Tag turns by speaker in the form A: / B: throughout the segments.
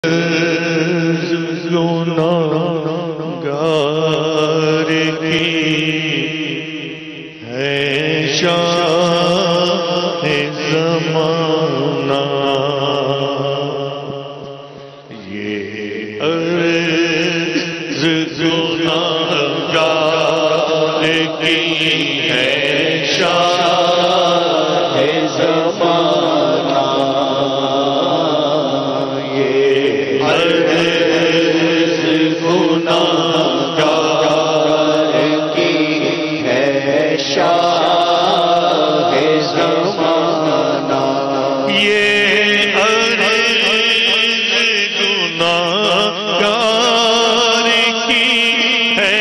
A: گناہگار کی ہے شان زمانہ، یہ عرض گناہگار کی ہے شان زمانہ، یہ عرض گناہگار کی ہے شان زمانہ، یہ عرض گناہگار کی ہے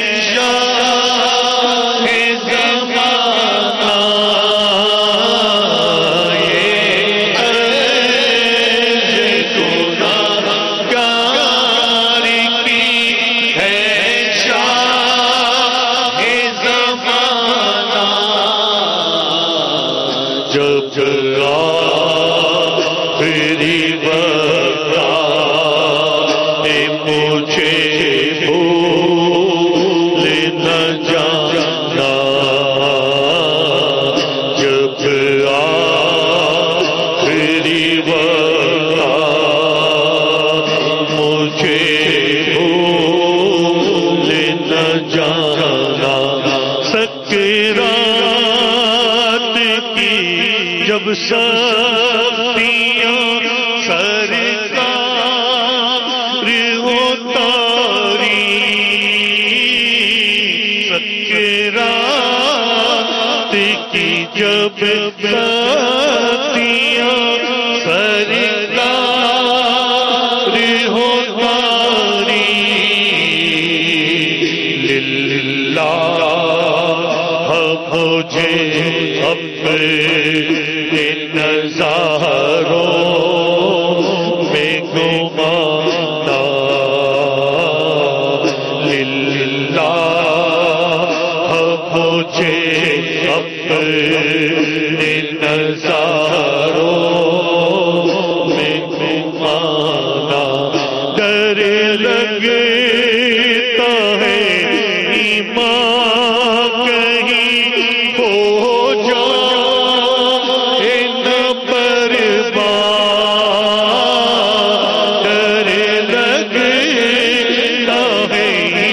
A: شان زمانہ، یہ عرض گناہگار کی ہے شان زمانہ، جب آخری وقت آئے مجھے بھول نہ جانا، جب آخری وقت آئے مجھے بھول نہ جانا، سکرات کی جب سختیاں سرکار اتاری، سکرات کی جب سختیاں سرکار اتاری، للہ مجھے اپنے نظاروں میں گمانا، للہ مجھے اپنے نظاروں میں گمانا، ڈر لگتا ہے ایمان کہیں ہو جائے نہ برباد، ڈر لگتا ہے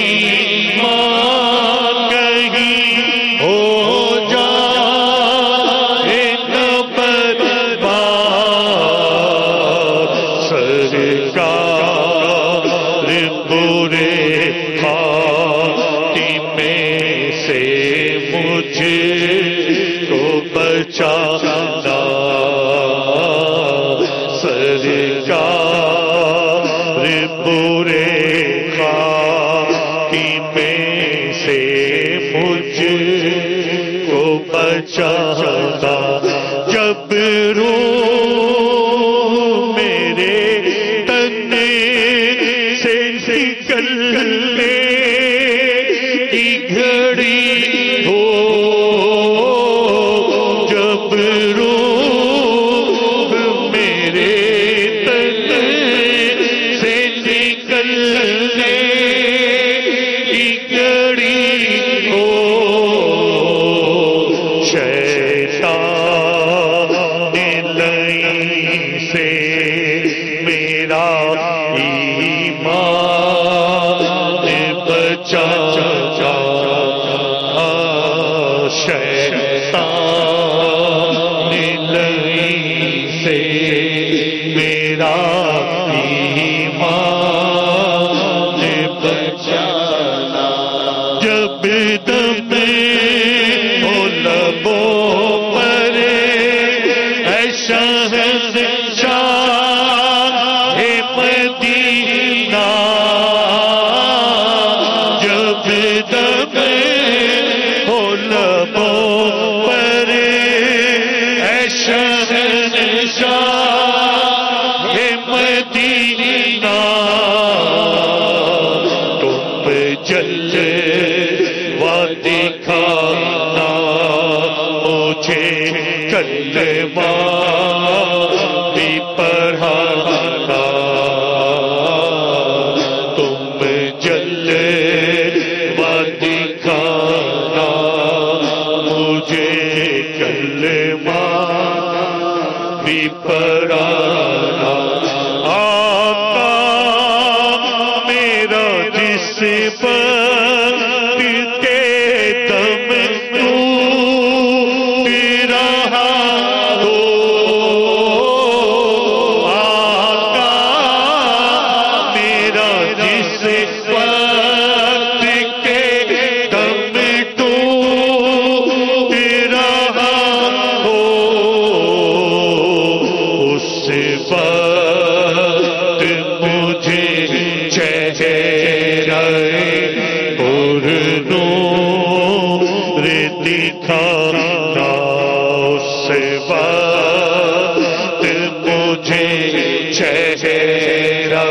A: ایمان کہیں ہو جائے نہ برباد، سرکار برے خاتمے سے مجھے کو بچانا، سرکار برے خاتمے سے مجھے کو بچانا، جب روح میرے تن سے نکلنے کی گھڑی ہو، جب روح میرے تن سے نکلنے کی گھڑی ہو، شیطان لئی سے میرا ایمان بچانا، شیطان لئی سے میرا ایمان بچانا، جب دم ہو لبوں پر اے شہنشاہ مدینہ، جب دم ہو لبوں پر اے شہنشاہ مدینہ،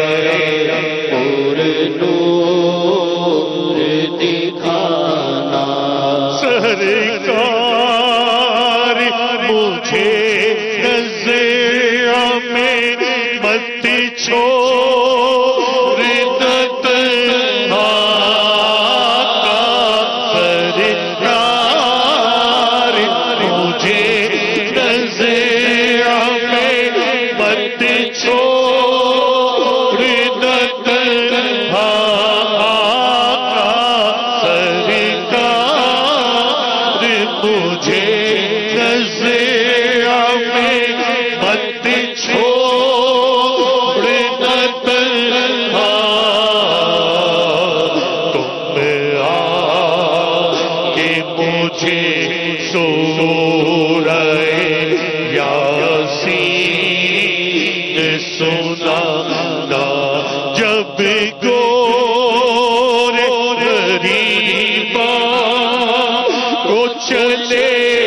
B: اور نور دکھانا
A: سرکار مجھے نظر میں مت چھوڑ تنہا سرکار مجھے نظر میں مت چھوڑ تنہا سرکار مجھے نظر میں مت چھوڑ تنہا تم آ کے مجھے سورہ یاسین سنانا جب گور غریباں کو چلے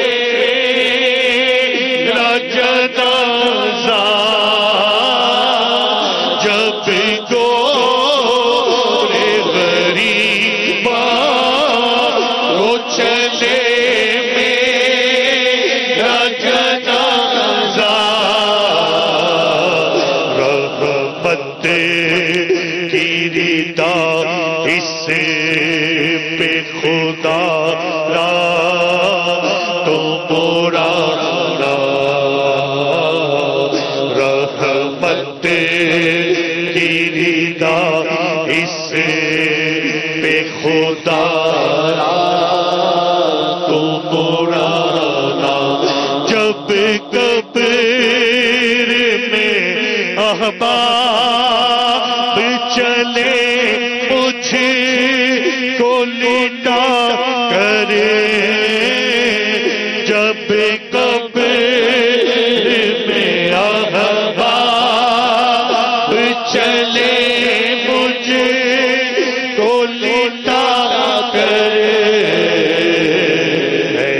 A: جنازہ جب گور غریباں کو چلے میرا جنازہ رحمت کی ردا اس پہ خدا را تو مولانا رحمت کی ردا اس پہ خدا را تو مولانا جب قبر میں احباب چلے مجھ کو لٹا کرے جب قبر میں احباب چلے مجھ کو لٹا کرے اے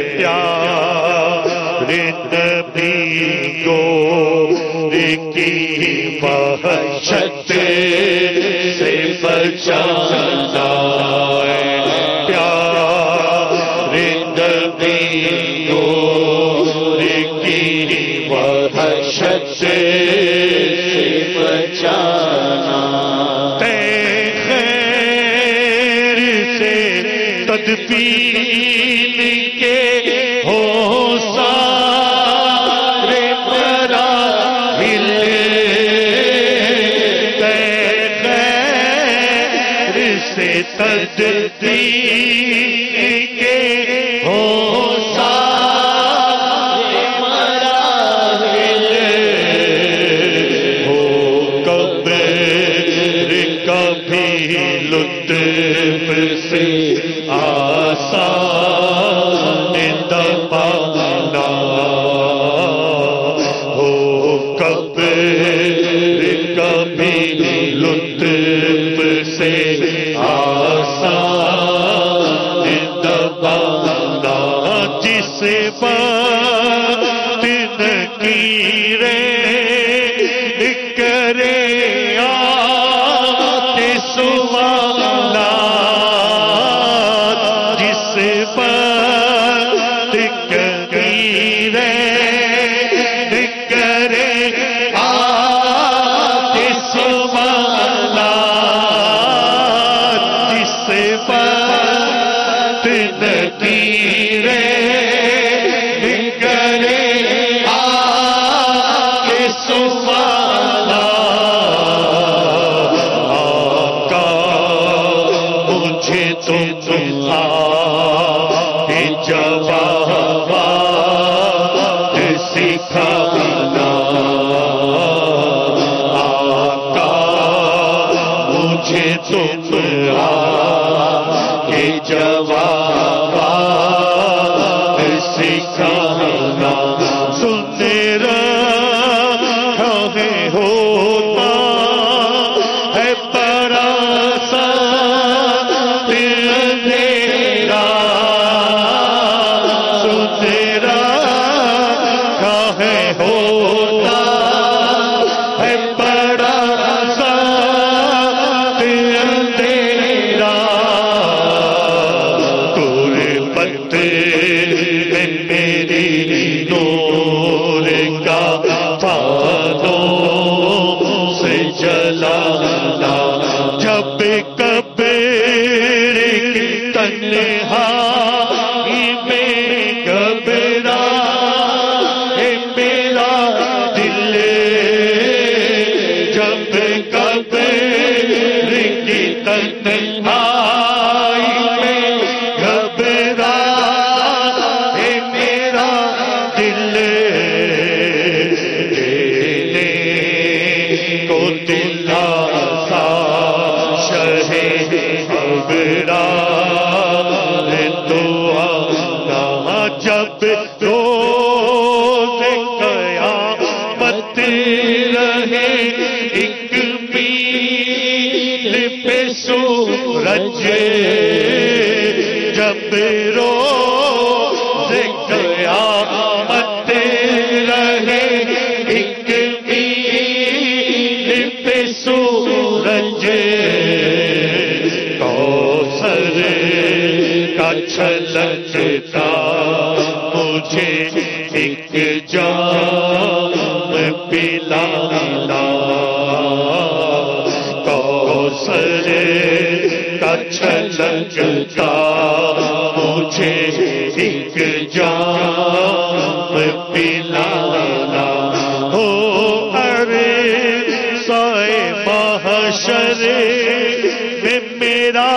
A: پیارے نبی کو کی وحشت سے بچانا پیارے نبی نور کی وحشت سے
B: بچانا
A: خیر سے تدبیر کے ہو سارے مراحل خیر سے تدبیر کے ہو سارے مراحل ہو قبر کبھی لطف سے آسان دبانا ہو قبر کبھی لطف سے آسان دبانا جس بات نکیریں کرے آتے سوالات جس بات نکیریں کرے آتے سوالات جس بات نکیریں کرے آتے سوالات آقا مجھے تم کے جوابات سکھانا آقا مجھے تم کے جوابات سکھانا سن رہا ہے ہوتا ہے پراسات اندھیرا سن رہا ہے ہوتا ہے پراسات قبر کی تنہائی میں گھبرا ہے میرا دل دینے کو دلاسا شہ گھبرا ہے دعا نہ جب روز قیامت رہے ایک میل پہ سورج جب روز قیامت رہے ایک میل پہ سورج کوثر کا چھلکتا مجھے ایک جام پلانا کوثر کا چھلکتا مجھے ایک جام پلانا ہو ارے سائے محشر میں میرا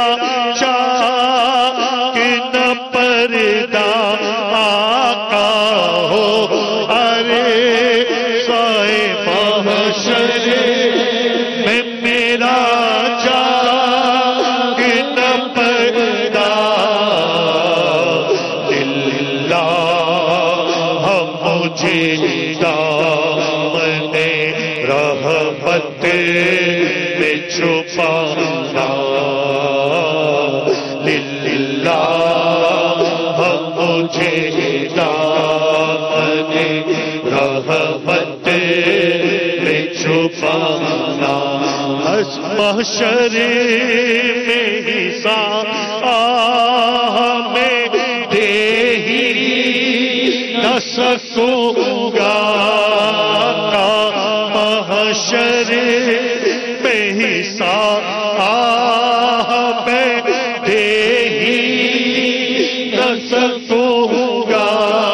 A: چاک نہ پردہ آقا ہو ارے سائے محشر میں میرا چاک نہ پردہ اللہ مجھے دامن رحمت میں چھپانا للہ مجھے دامن رحمت میں چھپانا محشر میں حساب میں دے ہی نہ سکوں گا محشر میں حساب میں دے ہی نہ سکوں گا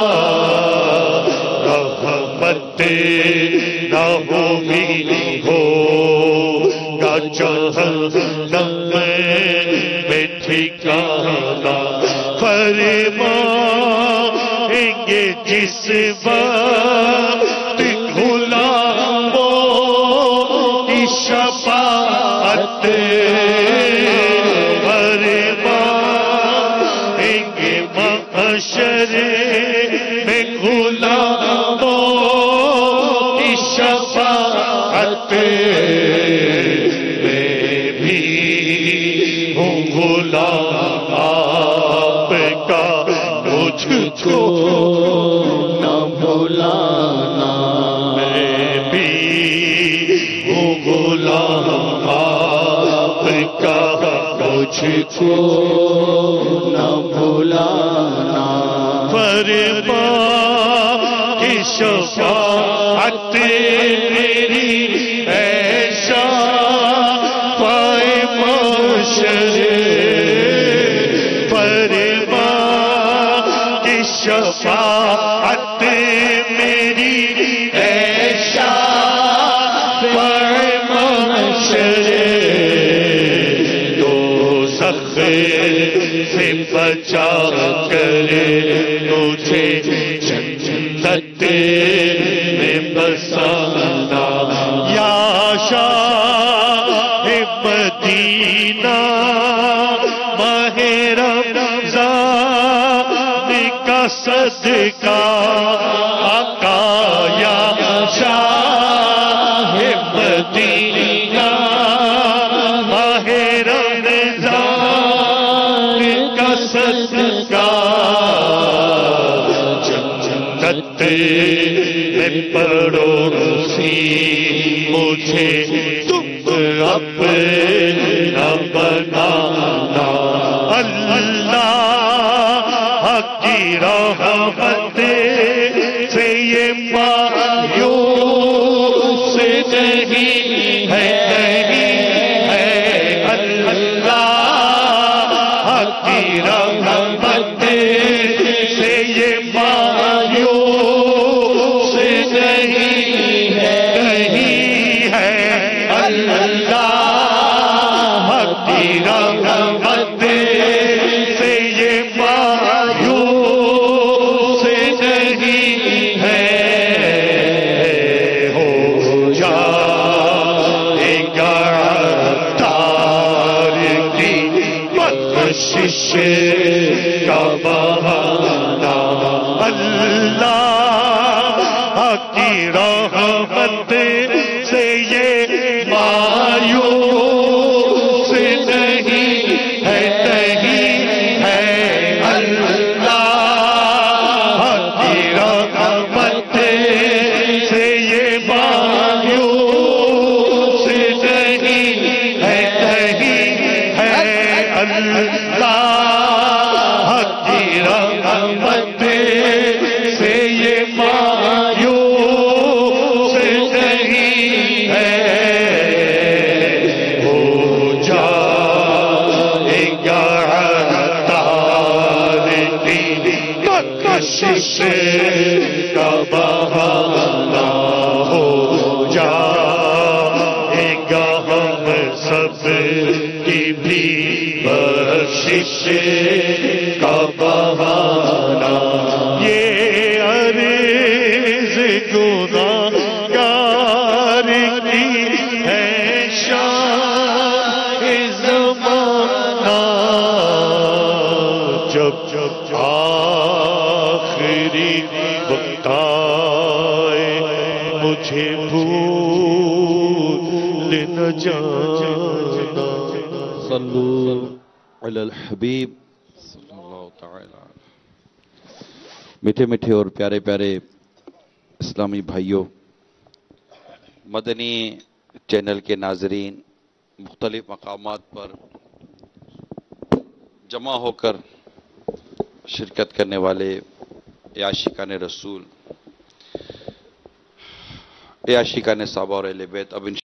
A: رحمت نہ ہوگی ہوگا جہنم میں ٹھکانا فرمائیں گے جس وقت غلاموں کی شفاعت فرمائیں گے محشر میں غلاموں کی شفاعت میں بھی ہوں غلام آپ کا مجھ کو
B: نہ بھولانا
A: میں بھی ہوں غلام آپ کا
B: مجھ کو نہ بھولانا
A: فرما کی شفاعت میری ایشا پائے محشر فرما کی شفاعت میری ایشا پائے محشر سے بچا کر مجھے جنت میں بسانا یا شاہ مدینہ ماہ رمضان کا صدقہ آقا یا شاہ مدینہ ماہ رمضان کا صدقہ جنت میں پڑوسی مجھے تم اپنا بنانا اللہ کی رحمت سے یہ مایوس نہیں ہے اللہ کی رحمت سے یہ مایوس نہیں ہے اللہ اللہ کی رحمت سے یہ مایوس نہیں ہے، ہو جائے گا تار کی بخشش کا بہانہ، اللہ کی رحمت سے یہ مایوس نہیں ہے، نہیں ہے، اللہ کی رحمت سے یہ مایوس نہیں ہے، نہیں ہے، اللہ کی رحمت سے یہ مایوس نہیں ہے، ہو جائے گا تار کی بخشش کا بہانہ، ہو جائے گا ہم سب کی بھی بخشش کا بہانہ، یہ عرض گناہگار کی ہے شان زمانہ، جب آخری وقت آئے مجھے بھول نہ جانا۔
B: صلو علی الحبیب صلی اللہ تعالی۔ میٹھے میٹھے اور پیارے پیارے اسلامی بھائیوں، مدنی چینل کے ناظرین، مختلف مقامات پر جمع ہو کر شرکت کرنے والے عاشقان رسول، عاشقان صحابہ اور اہل بیت، اب